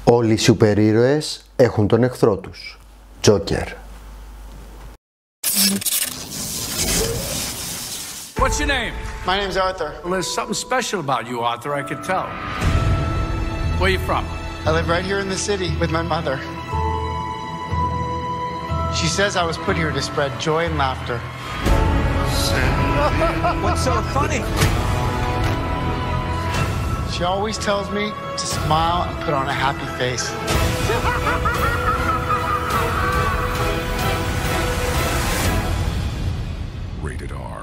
Όλοι οι σούπερ ήρωες έχουν τον εχθρό τους. Joker. What's your name? My name's Arthur. Well, there's something special about you, Arthur, I can tell. Where you from? I live right here in the city with my mother. She says I was put here to spread joy and laughter. What's so funny? She always tells me to smile and put on a happy face. Rated R.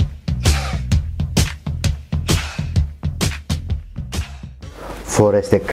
Φορέστε